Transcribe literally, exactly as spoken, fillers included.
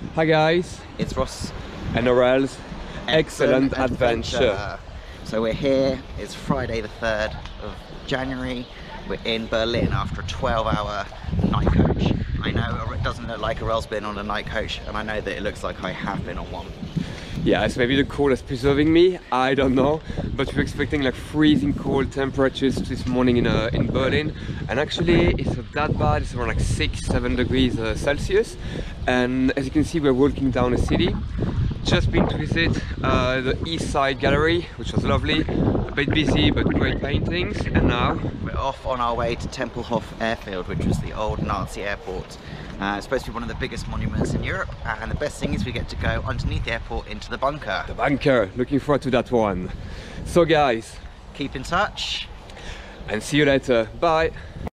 Hi guys, It's Ross. and Aurel's Excellent excellent, adventure. adventure. So we're here, it's Friday the third of January. We're in Berlin after a twelve hour night coach. I know it doesn't look like Aurel's been on a night coach, and I know that it looks like I have been on one. Yeah, it's maybe the cold is preserving me, I don't know, but we're expecting like freezing cold temperatures this morning in uh, in Berlin, and actually it's not that bad. It's around like six seven degrees uh, Celsius, and as you can see, we're walking down the city. Just been to visit uh, the East Side Gallery, which was lovely, a bit busy but great paintings, and now We're off on our way to Tempelhof Airfield, which was the old Nazi airport. Uh, it's supposed to be one of the biggest monuments in Europe, and the best thing is we get to go underneath the airport into the bunker. the bunker. Looking forward to that one. So guys, Keep in touch. and see you later. Bye.